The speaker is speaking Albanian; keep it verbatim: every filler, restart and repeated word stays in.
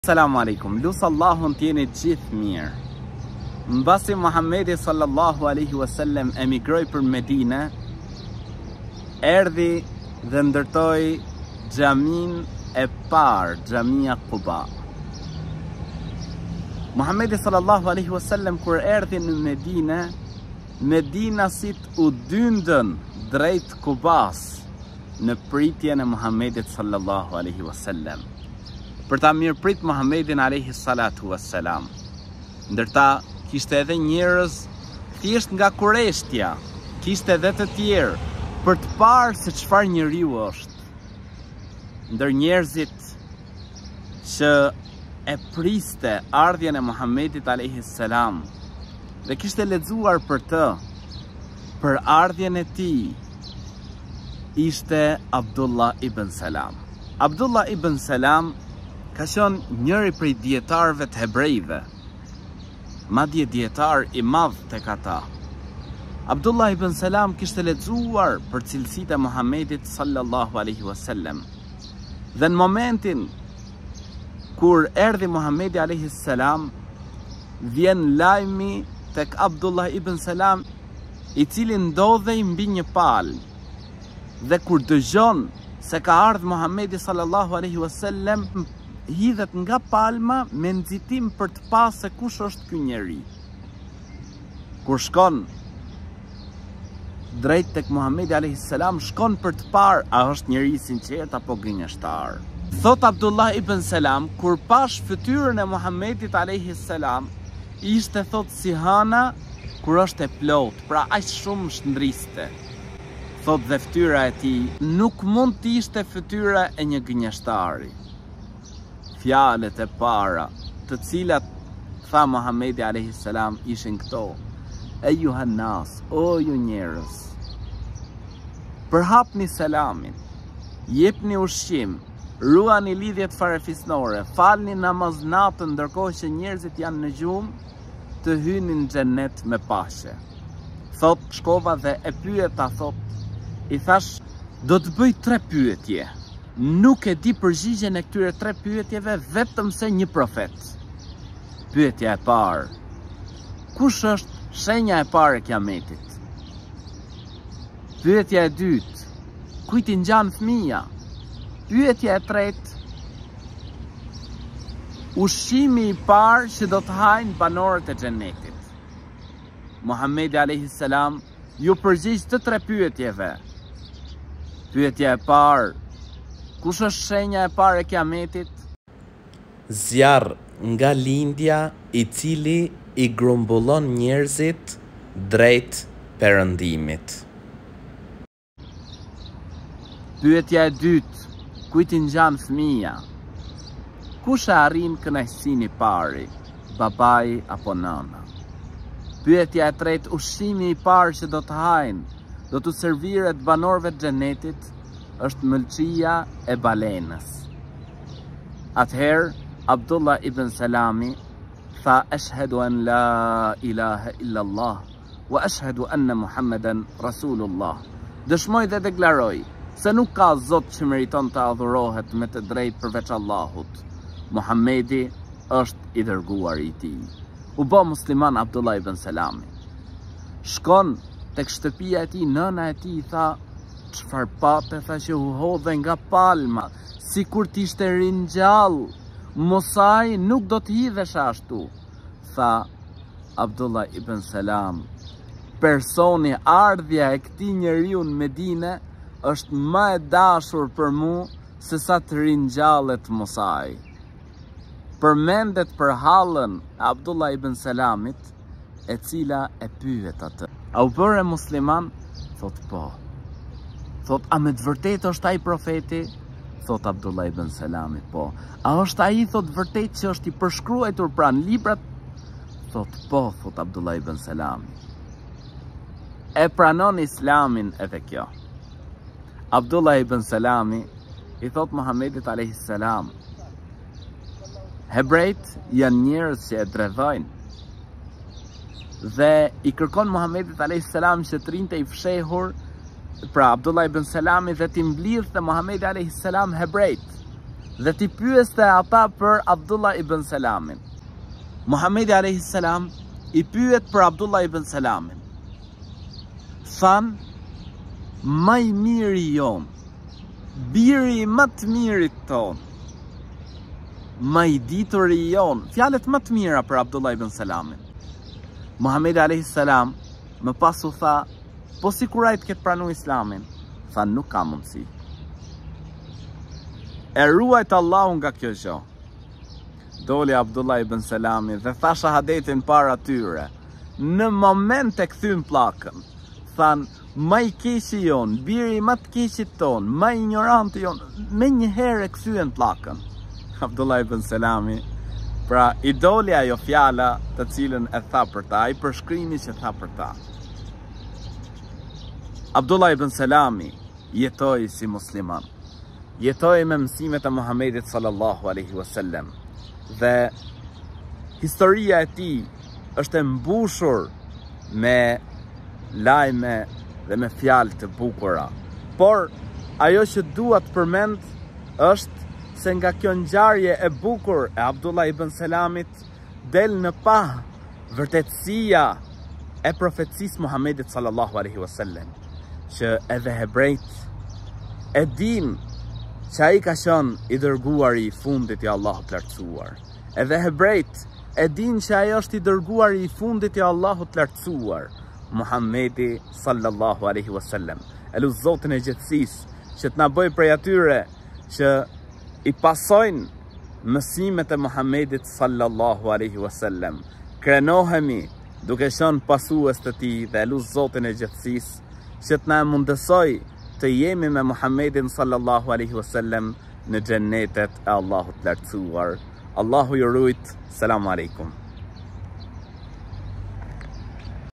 Assalamu alaikum, lusë Allahun t'jeni gjithë mirë. Mbasi Muhamedit sallallahu alaihi wasallam emigroi për Medinë, erdhi dhe ndërtoi xhamin e parë, xhamia Quba. Muhamedit sallallahu alaihi wasallam kur erdhi në Medinë, Medinasit u dyndën drejt Kubas në pritjen e Muhamedit sallallahu alaihi wasallam, për ta mirëprit Muhamedin alejhi salatu wassalam. Ndërta kishte edhe njerëz thjesht nga Kureshtja, kishte edhe të tjerë për të parë se çfarë njeriu është. Ndër njerëzit që e priste ardhjen e Muhamedit alejhi salam dhe kishte lexuar për të, për ardhjen e tij, ishte Abdullah ibn Selam. Abdullah ibn Selam ka qenë njëri prej dietarëve të hebrejve, madje dietar i madh tek ata. Abdullah ibn Selam kishte lexuar për cilësitë e Muhamedit sallallahu alaihi wasallam. Dhe në momentin kur erdhi Muhamedi alaihi salam, vjen lajmi tek Abdullah ibn Selam, i cili ndodhej mbi një palë. Dhe kur dëgjon se ka ardhur Muhamedi sallallahu alaihi wasallam, hidhet nga palma me nxitim për të pasë se kush është ky njeri. Kur shkon drejt tek Muhamedi alayhi salam, shkon për të parë a është njeri i sinqert apo gënjeshtar. Thot Abdullah ibn Selam, kur pash fytyrën e Muhamedit alayhi salam, ishte thot si hana kur është e plot, pra aq shumë shndriste. Thot dhe fytyra e tij nuk mund të ishte fytyra e një gënjeshtari. Fjalet e para të cilat tha Muhamedi alayhi salam ishin këto: Ejuhan nas, o ju njerëz, përhapni selamin, jepni ushqim, ruani lidhjet farefisnore, falni namaz natën ndërkohë që njerëzit janë në gjumë, të hynin në xhenet me paqe. Thot, shkova dhe e pyeta, thot, i thash, do të bëj tre pyetje. Nuk e di përgjigjen e këtyre tre pyetjeve, vetëm se një profet. Pyetja e parë: kush është shenja e parë e kiametit? Pyetja e dytë: kujt i ngjan fëmia? Pyetja e tretë: ushqimi i parë që do të hajnë banorët e xhenetit? Muhamedi alayhi salam ju përgjigj të tre pyetjeve. Pyetja e parë: kush është shenja e parë e kiametit? Zjarr nga lindja i cili i grumbullon njerëzit drejt perëndimit. Pyetja e dytë: kujt i ngjan fëmia? Kush e arrin kënaqësinë i pari, babai apo nëna? Pyetja e tretë: ushqimi i parë që do të hajnë, do të serviret banorëve të xhenetit, është mëlçia e balenës. Atëherë Abdullah ibn Selami tha: ashhadu an la ilaha illa Allah wa ashhadu anna Muhammeden Rasulullah. Dëshmoj dhe deklaroj se nuk ka zot që meriton të adhurohet me të drejtë përveç Allahut. Muhamedi është i dërguari i tij. U bë musliman Abdullah ibn Selami. Shkon tek shtëpia e tij, nëna e tij tha: çfarë pape? Tha që u hodhe nga palma, si kur t'ishte ringjall, mosaj nuk do t'hidhesh ashtu. Tha Abdullah ibn Selam: personi, ardhja e këtij njeriu në Medinë është më e dashur për mu se sa të ringjallet mosaj. Përmendet për hallën e Abdullah ibn Selamit, e cila e pyet atë: a u bëre musliman? Thot po. Thot, a me të vërtet është ai profeti? Thot Abdullah ibn Selami, po. A është ai, thot, vërtet që është i përshkruar pranë librat? Thot, po, thot Abdullah ibn Selami. E pranon Islamin edhe kjo. Abdullah ibn Selami i thot Muhamedit alayhi salam: hebrejt janë njerëz që e dredhojnë. Dhe i kërkon Muhamedit alayhi salam që të rinte i fshehur, pra Abdullah ibn Selami, dhe t'i mblidhte Muhamedi alayhi salam hebrejt. dhe t'i pyeste ata për Abdullah ibn Selamin. Muhamedi alejhi selam i pyet për Abdullah ibn Selamin. Than, më i miri jon, biri më të mirit ton, më i dituri jon, fjalët më të mira për Abdullah ibn Selamin. Muhamedi alejhi selam më pas u tha, po si kuraj të ketë pranu Islamin, tha nuk ka mundësi. E ruajt Allahu nga kjo gjë. Doli Abdullah ibn Selami dhe tha shahadetin para tyre. Në moment e kthyn pllakën, than, më i keqi jon, biri më të keqit ton, më i ignoranti jon, me një herë e kthyen pllakën. Abdullah ibn Selami, pra i doli ajo fjala të cilën e tha për ta, ai përshkrimi që tha për ta. Abdullah ibn Selami jetoi si musliman. Jetoi me mësimet e Muhamedit sallallahu alaihi wasallam. Dhe historia e tij është e mbushur me lajme dhe me fjalë të bukura. Por ajo që dua të përmend është se nga kjo ngjarje e bukur e Abdullah ibn Selamit del në pa vërtetësia e profecisë Muhamedit sallallahu alaihi wasallam, që edhe hebrejt e din që ai ka qenë i dërguari i fundit i Allahut të lartësuar. Edhe hebrejt e din që ai është i dërguari i fundit i Allahut të lartësuar, Muhamedi sallallahu alaihi wasallam. E lut Zotin e gjithësisë që të na bëjë prej atyre që i pasojnë mësimet e Muhamedit sallallahu alaihi wasallam. Krenohemi duke qenë pasues të tij dhe lut Zotin e gjithësisë që të na mundësoj të jemi me Muhamedin sallallahu alaihi wasallam në xhennetet e Allahut të lartësuar. Allahu ju rujt. Selam aleikum.